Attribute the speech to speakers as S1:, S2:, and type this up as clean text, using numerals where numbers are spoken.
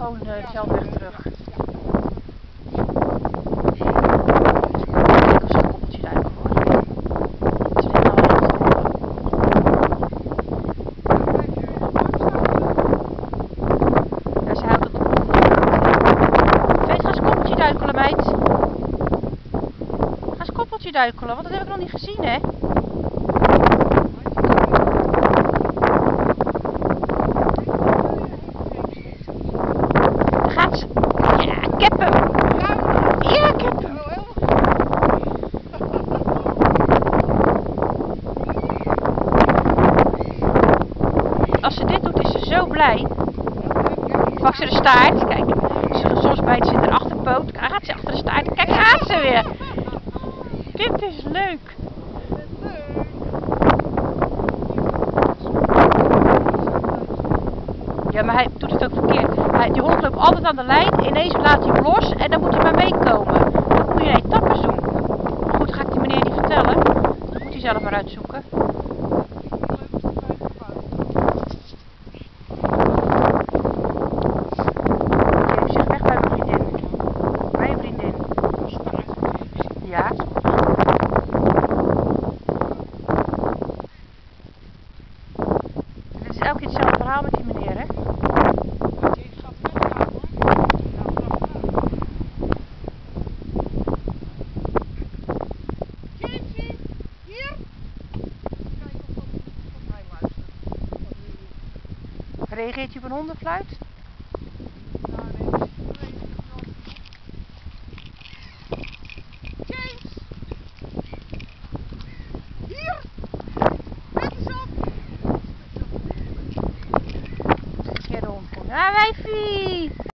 S1: gewoon dezelfde weg terug. Duikelen, want dat heb ik nog niet gezien, hè? Gaat ze? Ja, ik heb hem! Ja, ik heb hem! Als ze dit doet, is ze zo blij. Pak ze de staart, kijk. Soms bijt ze in de achterpoot. Gaat ze achter de staart. Kijk, gaat ze weer! Dit is leuk. Ja, maar hij doet het ook verkeerd. Die hond loopt altijd aan de lijn. Ineens laat hij hem los en dan moet hij maar meekomen. Dat moet je in etappes doen. Maar goed, ga ik die meneer niet vertellen. Dat moet hij zelf maar uitzoeken. Je zegt weg bij mijn vriendin. Mijn vriendin. Ja. Dit is elke keer hetzelfde verhaal met die meneer, hè? Reageert hij op een hondenfluit? Ah, wijfie!